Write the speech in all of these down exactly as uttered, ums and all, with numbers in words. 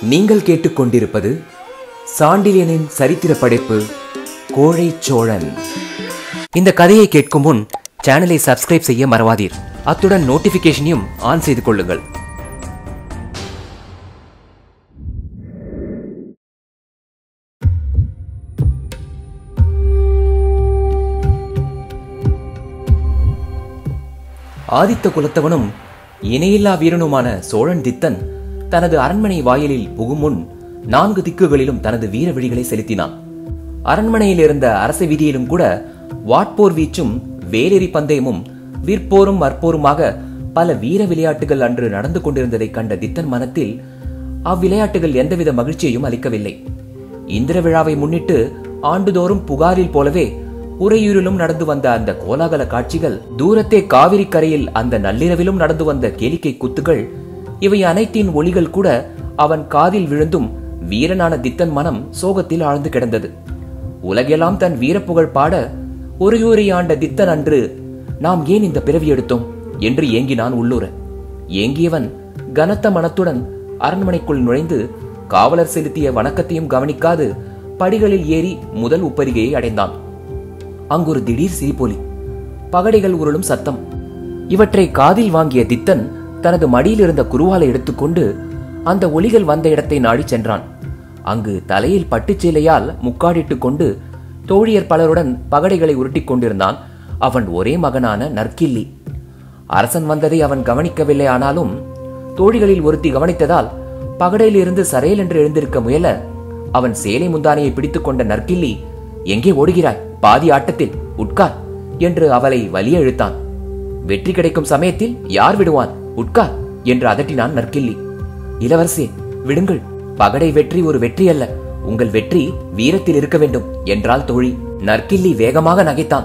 நீங்கள் கேட்டுக்கொண்டிருப்பது சாண்டில்யனின் சரித்திர படைப்பு கோழை சோழன். இந்த கதையை கேட்கும் முன் சேனலை சப்ஸ்கிரைப் செய்ய மறவாதீர். அத்துடன் நோட்டிபிகேஷனையும் ஆன் செய்து கொள்ளுங்கள். ஆதித்த குலத்தவனும் இணையில்லா வீரனுமான சோழன் தித்தன் தனது அரண்மனை வாயிலில் புகுமுன் நான்கு திக்குகளிலும் தனது வீர விழிகளை செலுத்தினான். அரண்மனையில் இருந்த அரச வீதியிலும் கூட வாட்போர் வீச்சும் வேலெறி பந்தயமும் விற்போரும் மற்போருமாக பல வீர விளையாட்டுகள் அன்று நடந்து கொண்டிருந்ததை கண்ட தித்தன் மனத்தில் அவ்விளையாட்டுகள் எந்தவித மகிழ்ச்சியையும் அளிக்கவில்லை. இந்திர விழாவை முன்னிட்டு ஆண்டுதோறும் புகாரில் போலவே உறையூரிலும் நடந்து வந்த அந்த கோலாகல காட்சிகள், தூரத்தே காவிரி கரையில் அந்த நள்ளிரவிலும் நடந்து வந்த கேளிக்கை குத்துகள், இவை அனைத்தின் ஒளிகள் கூட அவன் காதில் விழுந்தும் வீரனான தித்தன் மனம் சோகத்தில் ஆழ்ந்து கிடந்தது. உலகெல்லாம் தன் வீரப்புகழ் பாட உறையூரை ஆண்ட தித்தன் அன்று நாம் ஏன் இந்த பிறவி எடுத்தோம் என்று ஏங்கினான் உள்ளூர. ஏங்கியவன் கனத்த மனத்துடன் அரண்மனைக்குள் நுழைந்து காவலர் செலுத்திய வணக்கத்தையும் கவனிக்காது படிகளில் ஏறி முதல் உப்பரிகையை அடைந்தான். அங்கொரு திடீர் சிரிப்பொலி, பகடைகள் உருளும் சத்தம். இவற்றை காதில் வாங்கிய தித்தன் தனது மடியில் இருந்த குருவாலை எடுத்துக்கொண்டு அந்த ஒலிகள் வந்த இடத்தை நாடி சென்றான். அங்கு தலையில் பட்டுச்சேலையால் முக்காடிட்டுக் கொண்டு தோழியர் பலருடன் பகடைகளை உருட்டிக் கொண்டிருந்தான் அவன் ஒரே மகனான நற்கிள்ளி. அரசன் வந்ததை அவன் கவனிக்கவில்லை. ஆனாலும் தோழிகளில் ஒருத்தி கவனித்ததால் பகடையில் இருந்து சரையல் என்று எழுந்திருக்க முயல அவன் சேலை முந்தானையை பிடித்துக் கொண்ட நற்கிள்ளி, எங்கே ஓடுகிறாய்? பாதி ஆட்டத்தில் உட்கார் என்று அவளை வலிய இழுத்தான். வெற்றி கிடைக்கும் சமயத்தில் யார் விடுவான்? உட்கார் என்று அதட்டினான் நற்கிள்ளி. இளவரசே, விடுங்கள். பகடை வெற்றி ஒரு வெற்றி அல்ல, உங்கள் வெற்றி வீரத்தில் இருக்க வேண்டும் என்றாள் தோழி. நற்கிள்ளி வேகமாக நகைத்தான்.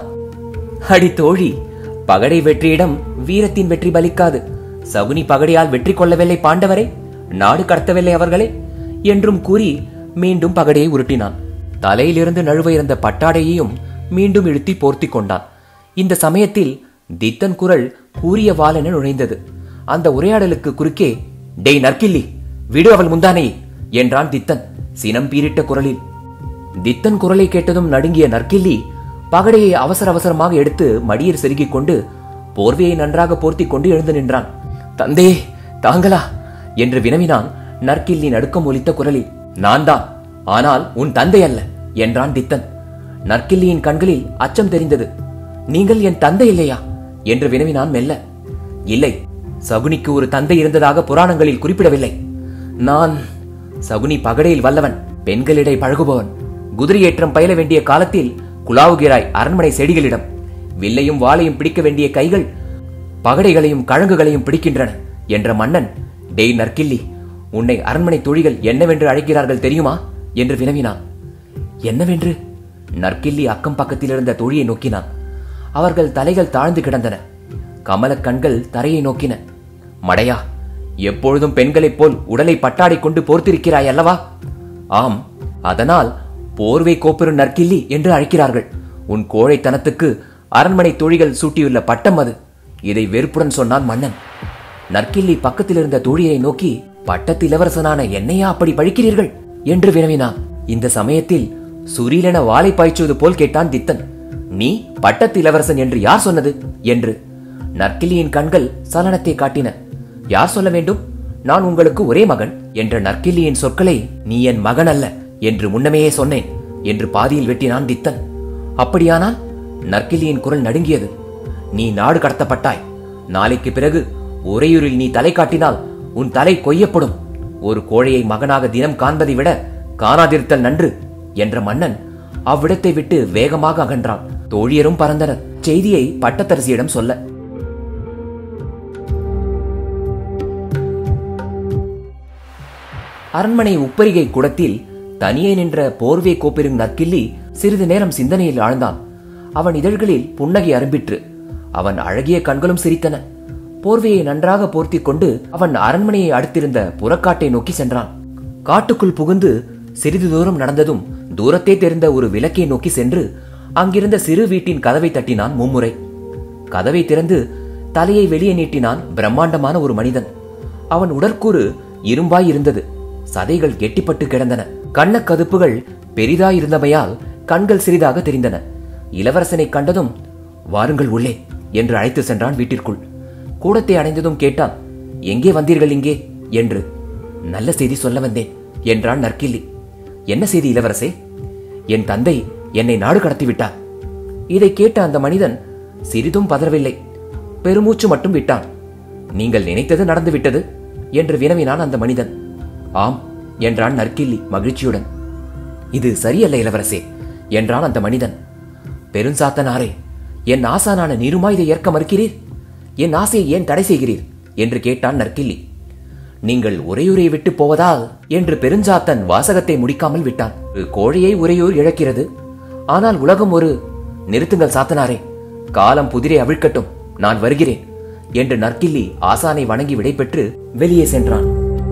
அடி தோழி, பகடை வெற்றியிடம் வீரத்தின் வெற்றி பலிக்காது. சகுனி பகடையால் வெற்றி கொள்ளவில்லை பாண்டவரை, நாடு கடத்தவில்லை அவர்களே என்றும் கூறி மீண்டும் பகடையை உருட்டினான். தலையிலிருந்து நழுவ இருந்த பட்டாடையையும் மீண்டும் இழுத்தி போர்த்தி கொண்டான். இந்த சமயத்தில் தித்தன் குரல் கூறிய வாளென நுழைந்தது. அந்த உரையாடலுக்கு குறுக்கே, டேய் நற்கிள்ளி, விடு அவள் முந்தானையை என்றான் தித்தன் சினம் பீரிட்ட குரலில். தித்தன் குரலை கேட்டதும் நடுங்கிய நற்கிள்ளி பகடையை அவசர அவசரமாக எடுத்து மடியில் செருகிக் கொண்டு போர்வையை நன்றாக போர்த்தி கொண்டு எழுந்து நின்றான். தந்தே, தாங்களா என்று வினவினான் நற்கிள்ளி நடுக்கம் ஒலித்த குரலில். நான் தான், ஆனால் உன் தந்தை அல்ல என்றான் தித்தன். நற்கிள்ளியின் கண்களில் அச்சம் தெரிந்தது. நீங்கள் என் தந்தை இல்லையா என்று வினவினான் மெல்ல. இல்லை, சகுனிக்கு ஒரு தந்தை இருந்ததாக புராணங்களில் குறிப்பிடவில்லை. நான் சகுனி பகடையில் வல்லவன், பெண்களிடை பழகுபவன். குதிரை ஏற்றம் பயில வேண்டிய காலத்தில் குலாவுகிறாய் அரண்மனை செடிகளிடம். வில்லையும் வாளையும் பிடிக்க வேண்டிய கைகள் பகடைகளையும் கழங்குகளையும் பிடிக்கின்றன என்ற மன்னன், டேய் நற்கிள்ளி, உன்னை அரண்மனை தொழிகள் என்னவென்று அழைக்கிறார்கள் தெரியுமா என்று வினவினான். என்னவென்று? நற்கிள்ளி அக்கம் பக்கத்தில் இருந்த தோழியை நோக்கினான். அவர்கள் தலைகள் தாழ்ந்து கிடந்தன. கமல கண்கள் தரையை நோக்கின. மடையா, எப்பொழுதும் பெண்களைப் போல் உடலை பட்டாடை கொண்டு போர்த்திருக்கிறாய் அல்லவா? ஆம், அதனால் போர்வை கோப்பெரும் நற்கிள்ளி என்று அழைக்கிறார்கள். உன் கோழைத்தனத்துக்கு அரண்மனை தோழிகள் சூட்டியுள்ள பட்டம் அது. இதை வெறுப்புடன் சொன்னான் மன்னன். நற்கிள்ளி பக்கத்தில் இருந்த தோழியை நோக்கி, பட்டத்து இளவரசனான என்னையா அப்படி பழிக்கிறீர்கள் என்று வினவினான். இந்த சமயத்தில் சுரீலென வாளை பாய்ச்சுவது போல் கேட்டான் தித்தன். நீ பட்டத்து இளவரசன் என்று யார் சொன்னது என்று. நற்கிள்ளியின் கண்கள் சலனத்தை காட்டின. யார் சொல்ல வேண்டும்? நான் உங்களுக்கு ஒரே மகன் என்ற நற்கிள்ளியின் சொற்களை நீ என் மகன் அல்ல என்று முன்னமேயே சொன்னேன் என்று பாதியில் வெட்டினான் தித்தன். அப்படியானால்? நற்கிள்ளியின் குரல் நடுங்கியது. நீ நாடு கடத்தப்பட்டாய். நாளைக்கு பிறகு உறையூரில் நீ தலை காட்டினால் உன் தலை கொய்யப்படும். ஒரு கோழையை மகனாக தினம் காண்பதை விட காணாதிருத்தல் நன்று என்ற மன்னன் அவ்விடத்தை விட்டு வேகமாக அகன்றான். தோழியரும் பறந்தனர் செய்தியை பட்டத்தரசியிடம் சொல்ல. அரண்மனை உப்பரிகை குடத்தில் தனியே நின்ற போர்வை கோப்பெரும் நற்கிள்ளி சிறிது நேரம் சிந்தனையில் ஆழ்ந்தான். அவன் இதழ்களில் புன்னகை அரும்பிற்று. அவன் அழகிய கண்களும் சிரித்தன. போர்வையை நன்றாக போர்த்தி கொண்டு அவன் அரண்மனையை அடுத்திருந்த புறக்காட்டை நோக்கி சென்றான். காட்டுக்குள் புகுந்து சிறிது தூரம் நடந்ததும் தூரத்தே தெரிந்த ஒரு விளக்கை நோக்கி சென்று அங்கிருந்த சிறு வீட்டின் கதவை தட்டினான் மும்முறை. கதவை திறந்து தலையை வெளியே நீட்டினான் பிரம்மாண்டமான ஒரு மனிதன். அவன் உடற்கூறு இரும்பாய் இருந்தது. சதைகள் கெட்டிப்பட்டு கிடந்தன. கண்ணக்கதுப்புகள் பெரிதாயிருந்தமையால் கண்கள் சிறிதாக தெரிந்தன. இளவரசனை கண்டதும் வாருங்கள் உள்ளே என்று அழைத்து சென்றான் வீட்டிற்குள். கூடத்தை அடைந்ததும் கேட்டான், எங்கே வந்தீர்கள் இங்கே என்று. நல்ல செய்தி சொல்ல வந்தேன் என்றான் நற்கிள்ளி. என்ன செய்தி இளவரசே? என் தந்தை என்னை நாடு கடத்திவிட்டார். இதை கேட்ட அந்த மனிதன் சிறிதும் பதறவில்லை, பெருமூச்சு மட்டும் விட்டான். நீங்கள் நினைத்தது நடந்துவிட்டது என்று வினவினான் அந்த மனிதன். ஆம் என்றான் நற்கிள்ளி மகிழ்ச்சியுடன். இது சரியல்ல இளவரசே என்றான் அந்த மனிதன். பெருஞ்சாத்தனாரே, என் ஆசானான நீருமா இதை ஏற்க மறுக்கிறீர்? என் ஆசையை ஏன் தடை செய்கிறீர் என்று கேட்டான் நற்கிள்ளி. நீங்கள் உறையூரை விட்டு போவதால் என்று பெருஞ்சாத்தன் வாசகத்தை முடிக்காமல் விட்டான். கோழையை உறையூர் இழக்கிறது, ஆனால் உலகம் ஒரு... நிறுத்துங்கள் சாத்தனாரே, காலம் புதிரை அவிழ்க்கட்டும், நான் வருகிறேன் என்று நற்கிள்ளி ஆசானை வணங்கி விடைபெற்று வெளியே சென்றான்.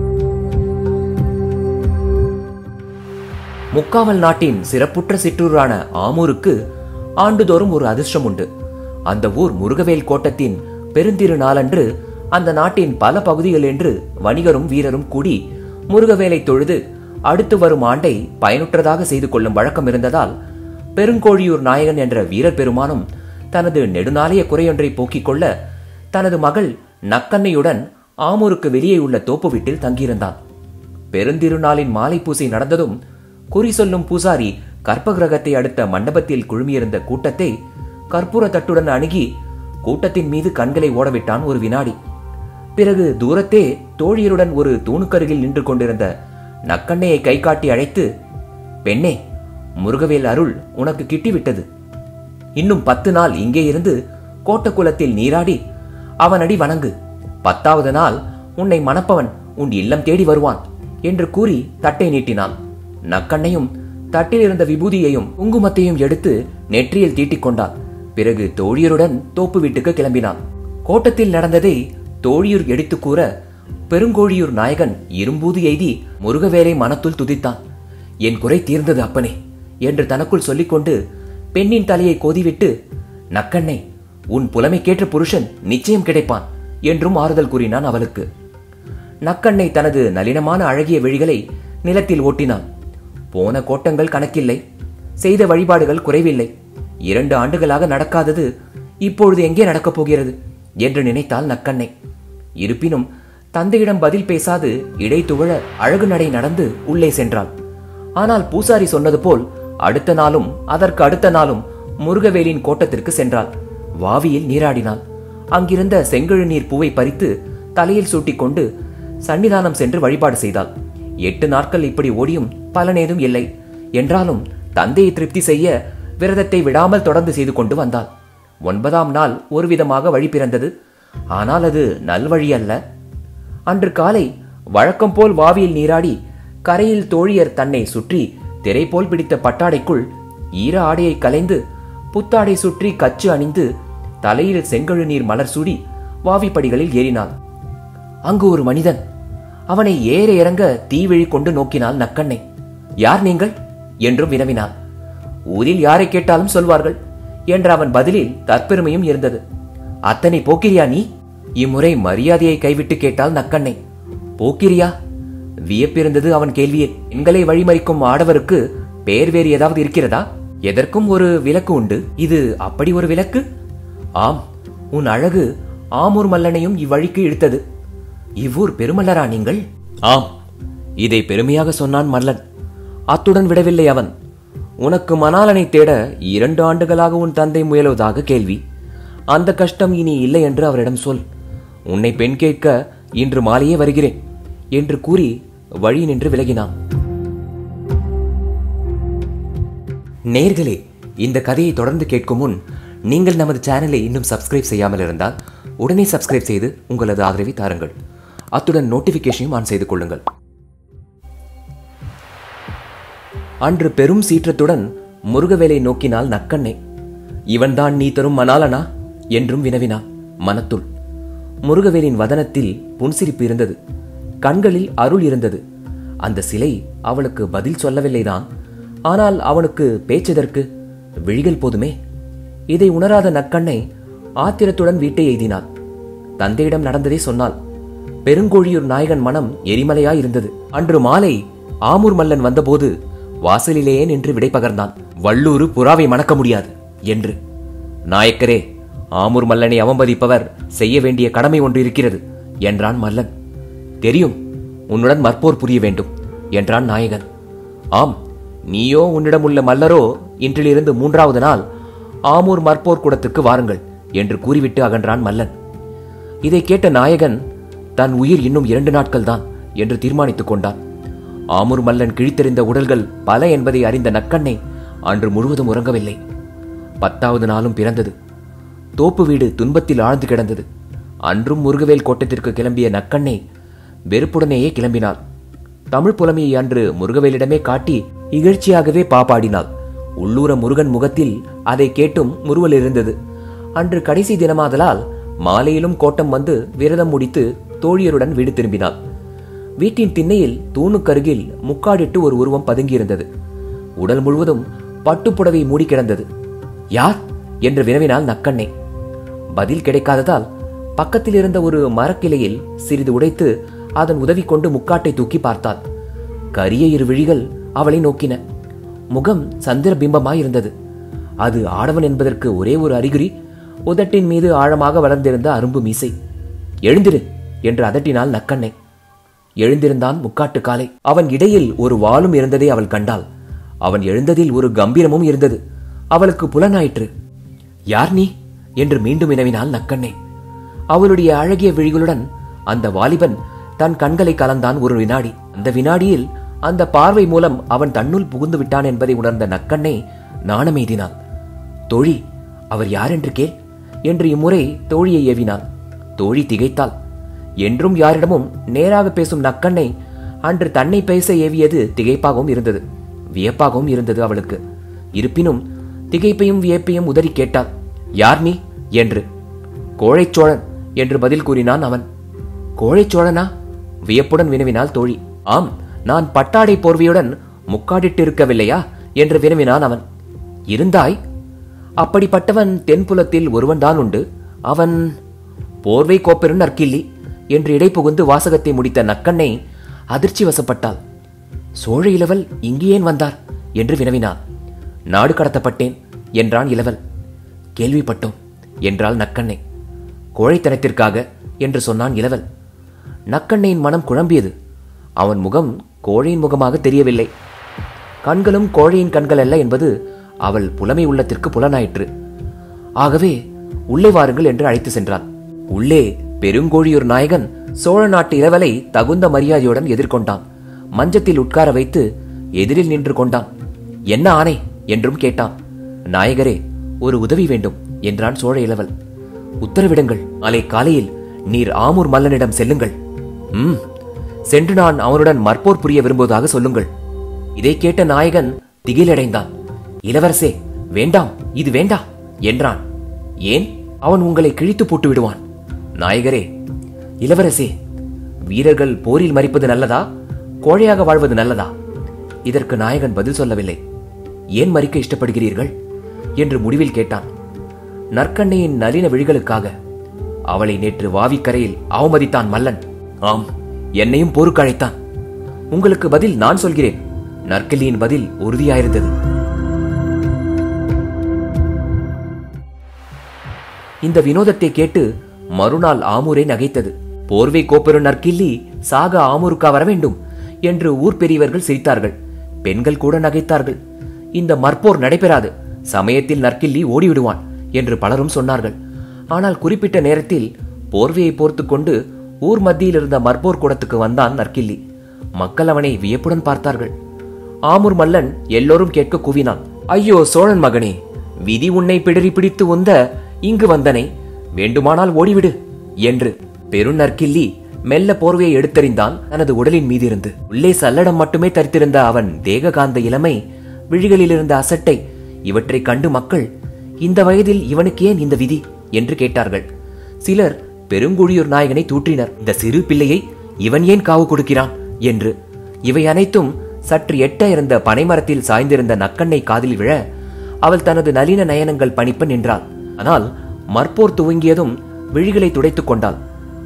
முக்காமல் நாட்டின் சிறப்புற்ற சிற்றூரான ஆமூருக்கு ஆண்டுதோறும் ஒரு அதிர்ஷ்டம் உண்டு. அந்த ஊர் முருகவேல் கோட்டத்தின் பெருந்திரு நாளன்று அந்த நாட்டின் பல பகுதிகள் என்று வணிகரும் வீரரும் கூடி முருகவேலை தொழுது அடுத்து வரும் ஆண்டை பயனுற்றதாக செய்து கொள்ளும் வழக்கம் இருந்ததால் பெருங்கோழியூர் நாயகன் என்ற வீரர் பெருமானும் தனது நெடுநாளைய குறையொன்றை போக்கிக் கொள்ள தனது மகள் நக்கண்ணையுடன் ஆமூருக்கு வெளியே உள்ள தோப்பு வீட்டில் தங்கியிருந்தான். பெருந்திருநாளின் மாலை பூசை நடந்ததும் குறி சொல்லும் பூசாரி கற்பகிரகத்தை அடுத்த மண்டபத்தில் குழுமியிருந்த கூட்டத்தை கற்பூர தட்டுடன் அணுகி கூட்டத்தின் மீது கண்களை ஓடவிட்டான் ஒரு வினாடி. பிறகு தூரத்தே தோழியருடன் ஒரு தூணுக்கருகில் நின்று கொண்டிருந்த நக்கண்ணையை கை காட்டி அழைத்து, பெண்ணே, முருகவேல் அருள் உனக்கு கிட்டிவிட்டது. இன்னும் பத்து நாள் இங்கே இருந்து கோட்டக்குளத்தில் நீராடி அவனடி வணங்கு. பத்தாவது நாள் உன்னை மணப்பவன் உன் இல்லம் தேடி வருவான் என்று கூறி தட்டை நீட்டினான். நக்கண்ணையும் தட்டில் இருந்த விபூதியையும் குங்குமத்தையும் எடுத்து நெற்றியில் தீட்டிக் கொண்டான். பிறகு தோழியருடன் தோப்பு வீட்டுக்கு கிளம்பினான். கோட்டத்தில் நடந்ததை தோழியூர் எடுத்து கூற பெருங்கோழியூர் நாயகன் இரும்பூது எய்தி முருகவேலை மனத்துள் துதித்தான். என் குறை தீர்ந்தது அப்பனே என்று தனக்குள் சொல்லிக்கொண்டு பெண்ணின் தலையை கோதிவிட்டு, நக்கண்ணை, உன் புலமைக்கேற்ற புருஷன் நிச்சயம் கிடைப்பான் என்றும் ஆறுதல் கூறினான் அவளுக்கு. நக்கண்ணை தனது நளினமான அழகிய விழிகளை நிலத்தில் ஓட்டினான். போன கோட்டங்கள் கணக்கில்லை, செய்த வழிபாடுகள் குறைவில்லை. இரண்டு ஆண்டுகளாக நடக்காதது இப்பொழுது எங்கே நடக்கப் போகிறது என்று நினைத்தாள் நக்கண்ணை. இருப்பினும் தந்தையிடம் பதில் பேசாது இடைத்துவழ அழகு நடை நடந்து உள்ளே சென்றாள். ஆனால் பூசாரி சொன்னது போல் அடுத்த நாளும் அதற்கு அடுத்த நாளும் முருகவேலின் கோட்டத்திற்கு சென்றாள். வாவியில் நீராடினாள். அங்கிருந்த செங்கழு நீர் பூவை பறித்து தலையில் சூட்டிக்கொண்டு சன்னிதானம் சென்று வழிபாடு செய்தாள். எட்டு நாட்கள் இப்படி ஓடியும் பலனேதும் இல்லை. என்றாலும் தந்தையை திருப்தி செய்ய விரதத்தை விடாமல் தொடர்ந்து செய்து கொண்டு வந்தாள். ஒன்பதாம் நாள் ஒரு விதமாக வழி பிறந்தது. ஆனால் அது நல்வழி அல்ல. அன்று காலை வழக்கம் போல் வாவியில் நீராடி கரையில் தோழியர் தன்னை சுற்றி திரை போல் பிடித்த பட்டாடைக்குள் ஈர ஆடையை கலைந்து புத்தாடை சுற்றி கச்சு அணிந்து தலையில் செங்கழு நீர் மலர் சூடி வாவிப்படிகளில் ஏறினாள். அங்கு ஒரு மனிதன். அவனை ஏற இறங்க தீவிழி கொண்டு நோக்கினாள் நக்கண்ணை. யார் நீங்கள் என்றும் வினவினாள். ஊரில் யாரை கேட்டாலும் சொல்வார்கள் என்ற அவன் பதிலில் தற்பெருமையும் இருந்தது. அத்தனை போக்கிரியா நீ? இம்முறை மரியாதையை கைவிட்டு கேட்டாள் நக்கண்ணை. போக்கிரியா? வியப்பிருந்தது அவன் கேள்வியே. பெண்களை வழிமறிக்கும் ஆடவருக்கு பேர் வேறு ஏதாவது இருக்கிறதா? எதற்கும் ஒரு விலக்கு உண்டு. இது அப்படி ஒரு விலக்கு? ஆம், உன் அழகு ஆமூர் மல்லனையும் இவ்வழிக்கு இழுத்தது. இவ்வூர் பெருமல்லரா நீங்கள்? ஆம், இதை பெருமையாக சொன்னான் மல்லன். அத்துடன் விடவில்லை அவன். உனக்கு மணாலனை தேட இரண்டு ஆண்டுகளாக உன் தந்தை முயலுவதாக கேள்வி. அந்த கஷ்டம் இனி இல்லை என்று அவரிடம் சொல். உன்னை பெண் கேட்க இன்று மாலையே வருகிறேன் என்று கூறி வழி நின்று விலகினான். நேர்களே, இந்த கதையை தொடர்ந்து கேட்கும் முன் நீங்கள் நமது சேனலை இன்னும் சப்ஸ்கிரைப் செய்யாமல் இருந்தால் உடனே சப்ஸ்கிரைப் செய்து உங்களது ஆதரவை தாருங்கள். அத்துடன் நோட்டிபிகேஷனையும் ஆன் செய்து கொள்ளுங்கள். அன்று பெரும் சீற்றத்துடன் முருகவேலை நோக்கினாள் நக்கண்ணை. இவன்தான் நீ தரும் மணாலனா என்றும் வினவினாள் மனத்துள். முருகவேலின் வதனத்தில் புன்சிரிப்பு இருந்தது. கண்களில் அருள் இருந்தது. அந்த சிலை அவளுக்கு பதில் சொல்லவில்லைதான். ஆனால் அவனுக்கு பேச்சதற்கு விழிகள் போதுமே. இதை உணராத நக்கண்ணை ஆத்திரத்துடன் வீட்டை எய்தினாள். தந்தையிடம் நடந்ததை சொன்னாள். பெருங்கோழியூர் நாயகன் மனம் எரிமலையாய் இருந்தது. அன்று மாலை ஆமூர் மல்லன் வந்தபோது வாசலிலேயே நின்று விடை பகர்ந்தான். வள்ளூர் புறாவை மணக்க முடியாது என்று. நாயக்கரே, ஆமூர் மல்லனை அவமதிப்பவர் செய்ய வேண்டிய கடமை ஒன்று இருக்கிறது என்றான் மல்லன். தெரியும், உன்னுடன் மற்போர் புரிய வேண்டும் என்றான் நாயகன். ஆம், நீயோ உன்னிடம் உள்ள மல்லரோ இன்றிலிருந்து மூன்றாவது நாள் ஆமூர் மற்போர் கூடத்துக்கு வாருங்கள் என்று கூறிவிட்டு அகன்றான் மல்லன். இதை கேட்ட நாயகன் தன் உயிர் இன்னும் இரண்டு நாட்கள் தான் என்று தீர்மானித்துக் கொண்டான். ஆமூர் மல்லன் கிழித்தெறிந்த உடல்கள் பல என்பதை அறிந்த நக்கண்ணை அன்று முழுவதும் உறங்கவில்லை. பத்தாவது நாளும் பிறந்தது. தோப்பு வீடு துன்பத்தில் ஆழ்ந்து கிடந்தது. அன்றும் முருகவேல் கோட்டத்திற்கு கிளம்பிய நக்கண்ணை வெறுப்புடனேயே கிளம்பினாள். தமிழ் புலமையை அன்று முருகவேலிடமே காட்டி இகழ்ச்சியாகவே பாப்பாடினாள். உள்ளூர முருகன் முகத்தில் அதை கேட்டும் முறுவல் இருந்தது. அன்று கடைசி தினமாதலால் மாலையிலும் கோட்டம் வந்து விரதம் முடித்து தோழியருடன் வீடு திரும்பினாள். வீட்டின் திண்ணையில் தூணுக்கருகில் முக்காடிட்டு ஒரு உருவம் பதுங்கியிருந்தது. உடல் முழுவதும் பட்டுப்புடவை மூடி கிடந்தது. யார் என்று வினவினாள் நக்கண்ணை. பதில் கிடைக்காததால் பக்கத்தில் இருந்த ஒரு மரக்கிளையில் சிறிது உடைத்து அதன் உதவி கொண்டு முக்காட்டை தூக்கி பார்த்தாள். கரிய இரு விழிகள் அவளை நோக்கின. முகம் சந்திர பிம்பமாயிருந்தது. அது ஆடவன் என்பதற்கு ஒரே ஒரு அறிகுறி உதட்டின் மீது ஆழமாக வளர்ந்திருந்த அரும்பு மீசை. எழுந்திரு என்று அதட்டினாள் நக்கண்ணை. எழுந்திருந்தான் முக்காட்டு காலை. அவன் இடையில் ஒரு வாளும் இருந்ததை அவள் கண்டாள். அவன் எழுந்ததில் ஒரு கம்பீரமும் இருந்தது. அவளுக்கு புலனாயிற்று. யார் நீ என்று மீண்டும் வினவினாள் நக்கண்ணை. அவளுடைய அழகிய விழிகளுடன் அந்த வாலிபன் தன் கண்களை கலந்தான் ஒரு வினாடி. அந்த வினாடியில் அந்த பார்வை மூலம் அவன் தன்னுள் புகுந்து விட்டான் என்பதை உணர்ந்த நக்கண்ணை நாணமெய்தினாள். தோழி, அவர் யார் என்று கேள் என்று இம்முறை தோழியை ஏவினாள். தோழி திகைத்தாள். என்றும் யாரிடமும் நேராக பேசும் நக்கண்ணை அன்று தன்னை பேச ஏவியது திகைப்பாகவும் இருந்தது, வியப்பாகவும் இருந்தது அவளுக்கு. இருப்பினும் திகைப்பையும் வியப்பையும் உதறி கேட்டாள். யார் நீ என்று. கோழைச்சோழன் என்று பதில் கூறினான் அவன். கோழைச்சோழனா? வியப்புடன் வினவினாள் தோழி. ஆம், நான் பட்டாடை போர்வையுடன் முக்காடிட்டு இருக்கவில்லையா என்று வினவினான் அவன். இருந்தாய்? அப்படிப்பட்டவன் தென்புலத்தில் ஒருவன் தான் உண்டு. அவன் போர்வை கோப்பெரும் நற்கிள்ளி என்று இடை புகுந்து வாசகத்தை முடித்த நக்கண்ணை அதிர்ச்சி வசப்பட்டாள். சோழ இளவல் இங்கே ஏன் வந்தார் என்று வினவினாள். நாடு கடத்தப்பட்டேன் என்றான் இளவல். கேள்விப்பட்டோம் என்றாள் நக்கண்ணை. கோழைத்தனத்திற்காக என்று சொன்னான் இளவல். நக்கண்ணையின் மனம் குழம்பியது. அவன் முகம் கோழையின் முகமாக தெரியவில்லை. கண்களும் கோழையின் கண்கள் அல்ல என்பது அவள் புலமை உள்ளத்திற்கு புலனாயிற்று. ஆகவே உள்ளே வாருங்கள் என்று அழைத்து சென்றாள். உள்ளே பெருங்கோழியூர் நாயகன் சோழ நாட்டு இளவலை தகுந்த மரியாதையுடன் எதிர்கொண்டான். மஞ்சத்தில் உட்கார வைத்து எதிரில் நின்று கொண்டான். என்ன ஆணை என்றும் கேட்டான். நாயகரே, ஒரு உதவி வேண்டும் என்றான் சோழ இளவல். உத்தரவிடுங்கள். நாளை காலையில் நீர் ஆமூர் மல்லனிடம் செல்லுங்கள். ம், சென்று நான் அவனுடன் மற்போர் புரிய விரும்புவதாக சொல்லுங்கள். இதை கேட்ட நாயகன் திகிலடைந்தான். இளவரசே, வேண்டாம், இது வேண்டா என்றான். ஏன்? அவன் உங்களை கிழித்து போட்டு விடுவான். நாயகரே, இளவரசே, வீரர்கள் போரில் மரிப்பது நல்லதா, கோழையாக வாழ்வது நல்லதா? இதற்கு நாயகன் பதில் சொல்லவில்லை. ஏன் மரிக்க இஷ்டப்படுகிறீர்கள் என்று முடிவில் கேட்டான். நற்கண்ணையின் நளின விழிகளுக்காக. அவளை நேற்று வாவிக்கரையில் அவமதித்தான் மல்லன். ஆம், என்னையும் போருக்கு அழைத்தான். உங்களுக்கு பதில் நான் சொல்கிறேன். நற்கிள்ளியின் பதில் உறுதியாயிருந்தது. இந்த வினோதத்தை கேட்டு மறுநாள் ஆமூரை நகைத்தது. போர்வை கோப்பெரும் நற்கிள்ளி சாக ஆமூருக்கா வர வேண்டும் என்று ஊர் பெரியவர்கள் சிரித்தார்கள். பெண்கள் கூட நகைத்தார்கள். இந்த மற்போர் நடைபெறாது, சமயத்தில் நற்கிள்ளி ஓடிவிடுவான் என்று பலரும் சொன்னார்கள். ஆனால் குறிப்பிட்ட நேரத்தில் போர்வையை போர்த்து கொண்டு ஊர் மத்தியில் இருந்த மற்போர் கூடத்துக்கு வந்தான் நற்கிள்ளி. மக்கள் அவனை வியப்புடன் பார்த்தார்கள். ஆமூர் மல்லன் எல்லோரும் கேட்க கூவினான். ஐயோ சோழன் மகனே, விதி உன்னை பிடரி பிடித்து உந்த இங்கு வந்தனை, வேண்டுமானால் ஓடிவிடு என்று. பெருநற்கிள்ளி மெல்ல போர்வையை எடுத்தறிந்தான் தனது உடலின் மீதிருந்து. உள்ளே சல்லடம் மட்டுமே தரித்திருந்த அவன் தேக காந்த இளமை, விழிகளில் இருந்த அசட்டை, இவற்றை கண்டு மக்கள் இந்த வயதில் இவனுக்கு ஏன் இந்த விதி என்று கேட்டார்கள். சிலர் பெருங்குழியூர் நாயகனை தூற்றினர். இந்த சிறு பிள்ளையை இவன் ஏன் காவு கொடுக்கிறான் என்று. இவை அனைத்தும் சற்று எட்ட இருந்த பனைமரத்தில் சாய்ந்திருந்த நக்கண்ணை காதில் விழ அவள் தனது நளின நயனங்கள் பணிப்ப நின்றாள். ஆனால் மற்போர் துவங்கியதும் விழிகளை துடைத்துக் கொண்டாள்.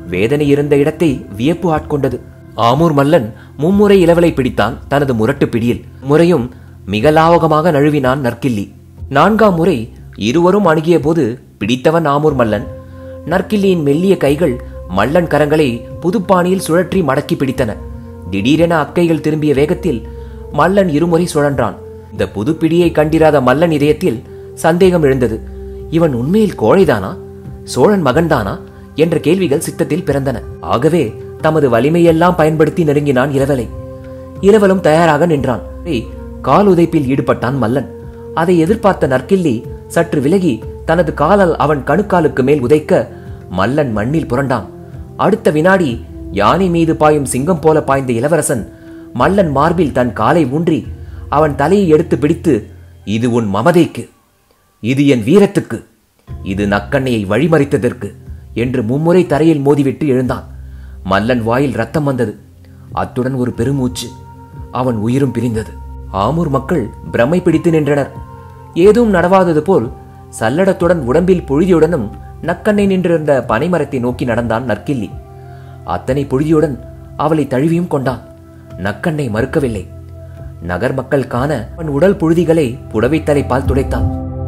வேதனை இருந்த இடத்தை வியப்பு ஆட்கொண்டது. ஆமூர் மல்லன் மும்முறை இளவலை பிடித்தான் தனது முரட்டு பிடியில். முறையும் மிக லாவகமாக நழுவினான் நற்கிள்ளி. நான்காம் முறை இருவரும் அணுகிய போது பிடித்தவன் ஆமூர் மல்லன். நற்கிள்ளியின் மெல்லிய கைகள் மல்லன் கரங்களை புதுப்பாணியில் சுழற்றி மடக்கி பிடித்தன. திடீரென அக்கைகள் திரும்பிய வேகத்தில் மல்லன் இருமுறை சுழன்றான். இந்த புது பிடியை கண்டிராத மல்லன் இதயத்தில் சந்தேகம் எழுந்தது. இவன் உண்மையில் கோழைதானா, சோழன் மகன்தானா என்ற கேள்விகள் சித்தத்தில் பிறந்தன. ஆகவே தமது வலிமையெல்லாம் பயன்படுத்தி நெருங்கினான் இளவலை. இளவலும் தயாராக நின்றான். கால் உதைப்பில் ஈடுபட்டான் மல்லன். அதை எதிர்பார்த்த நற்கிள்ளி சற்று விலகி தனது காலால் அவன் கணுக்காலுக்கு மேல் உதைக்க மல்லன் மண்ணில் புரண்டான். அடுத்த வினாடி யானை மீது பாயும் சிங்கம் போல பாய்ந்த இளவரசன் மல்லன் மார்பில் தன் காலை ஊன்றி அவன் தலையை எடுத்து பிடித்து, இது உன் மமதைக்கு, இது என் வீரத்துக்கு, இது நக்கண்ணையை வழிமறித்ததற்கு என்று மும்முறை தரையில் மோதிவிட்டு எழுந்தான். மல்லன் வாயில் ரத்தம் வந்தது. அத்துடன் ஒரு பெருமூச்சு. அவன் உயிரும் பிரிந்தது. ஆமூர் மக்கள் பிரமை பிடித்து நின்றனர். ஏதும் நடவாதது போல் சல்லடத்துடன் உடம்பில் புழுதியுடனும் நக்கண்ணை நின்றிருந்த பனைமரத்தை நோக்கி நடந்தான் நற்கிள்ளி. அத்தனை புழுதியுடன் அவளை தழுவியும் கொண்டான். நக்கண்ணை மறுக்கவில்லை. நகர் மக்கள் காண அவன் உடல் புழுதிகளை புடவை தலைப்பால் துடைத்தான்.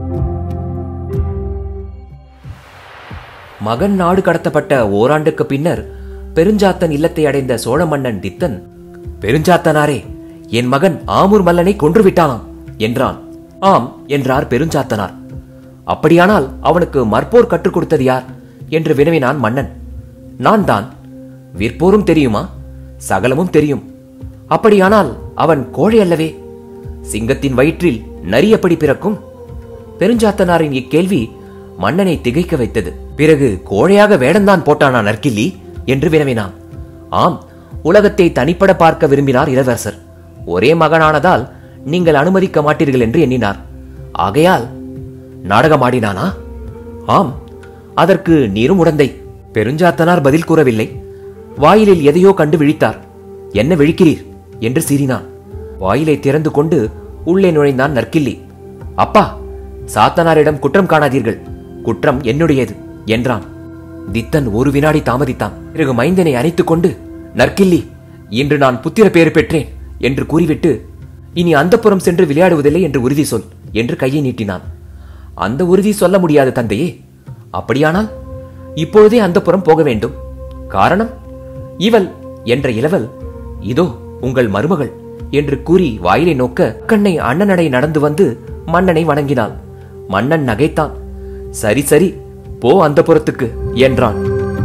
மகன் நாடு கடத்தப்பட்ட ஓராண்டுக்கு பின்னர் பெருஞ்சாத்தன் இல்லத்தை அடைந்த சோழ மன்னன் தித்தன், பெருஞ்சாத்தனாரே, என் மகன் ஆமூர் மல்லனை கொன்றுவிட்டானாம் என்றான். ஆம் என்றார் பெருஞ்சாத்தனார். அப்படியானால் அவனுக்கு மற்போர் கற்றுக் கொடுத்தது யார் என்று வினவினான் மன்னன். நான் தான். விற்போரும் தெரியுமா? சகலமும் தெரியும். அப்படியானால் அவன் கோழை அல்லவே? சிங்கத்தின் வயிற்றில் நரி எப்படி பிறக்கும்? பெருஞ்சாத்தனாரின் இக்கேள்வி மன்னனை திகைக்க வைத்தது. பிறகு கோழையாக வேடந்தான் போட்டானா நற்கிள்ளி என்று வினவினான். ஆம், உலகத்தை தனிப்பட பார்க்க விரும்பினார் இளவரசர். ஒரே மகனானதால் நீங்கள் அனுமதிக்க மாட்டீர்கள் என்று எண்ணினார். ஆகையால் நாடகமாடினானா? ஆம், அதற்கு நீரும் உடந்தை. பெருஞ்சாத்தனார் பதில் கூறவில்லை. வாயிலில் எதையோ கண்டு விழித்தார். என்ன விழிக்கிறீர் என்று சீறினான். வாயிலை திறந்து கொண்டு உள்ளே நுழைந்தான் நற்கிள்ளி. அப்பா, சாத்தனாரிடம் குற்றம் காணாதீர்கள், குற்றம் என்னுடையது என்றான். தித்தன் ஒரு வினாடி தாமதித்தான். பிறகு மைந்தனை அணைத்துக் கொண்டு, நற்கிள்ளி, இன்று நான் புத்திர பேறு பெற்றேன் என்று கூறிவிட்டு, இனி அந்தப்புறம் சென்று விளையாடுவதில்லை என்று உறுதி சொல் என்று கையை நீட்டினான். அந்த உறுதி சொல்ல முடியாது தந்தையே. அப்படியானால் இப்பொழுதே அந்தப்புறம் போக வேண்டும். காரணம்? இவள் என்ற இளவல் இதோ உங்கள் மருமகள் என்று கூறி வாயிலை நோக்க கண்ணை அண்ணனடை நடந்து வந்து மன்னனை வணங்கினாள். மன்னன் நகைத்தான். சரி சரி, போ அந்தப்புறத்துக்கு என்றான்.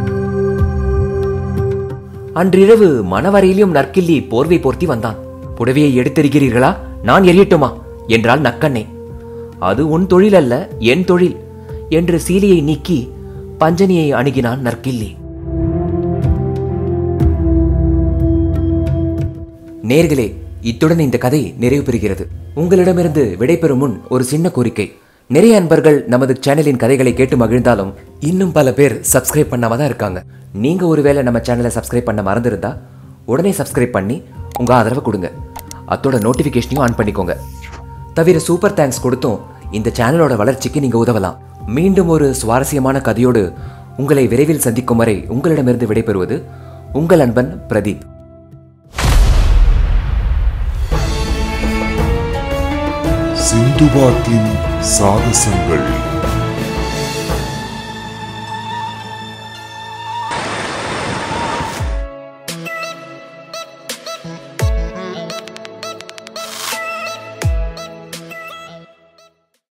அன்றிரவு மணவரையிலும் நற்கிள்ளி போர்வை போர்த்தி வந்தான். புடவையை எடுத்தெறிகிறீர்களா, நான் எரியட்டுமா என்றாள் நக்கண்ணை. அது உன் தொழில் அல்ல, என் தொழில் என்று சீலையை நீக்கி பஞ்சனியை அணுகினான் நற்கிள்ளி. நேர்களே, இத்துடன் இந்த கதை நிறைவு பெறுகிறது. உங்களிடமிருந்து விடைபெறும் முன் ஒரு சின்ன கோரிக்கை. நிறைய அன்பர்கள் நமது சேனலின் கதைகளை கேட்டு மகிழ்ந்தாலும் இன்னும் பல பேர் சப்ஸ்கிரைப் பண்ணாம தான் இருக்காங்க. நீங்க ஒருவேளை நம்ம சேனலை சப்ஸ்கிரைப் பண்ண மறந்துருந்தா உடனே சப்ஸ்கிரைப் பண்ணி உங்க ஆதரவை கொடுங்க. அதோட நோட்டிபிகேஷனையும் ஆன் பண்ணிக்கோங்க. தவிர சூப்பர் தேங்க்ஸ் கொடுத்தும் இந்த சேனலோட வளர்ச்சிக்கு நீங்க உதவலாம். மீண்டும் ஒரு சுவாரஸ்யமான கதையோடு உங்களை விரைவில் சந்திக்கும் வரை உங்களிடமிருந்து விடைபெறுவது உங்கள் அன்பன் பிரதீப். சிந்துபாத்தின் சாகசங்கள்.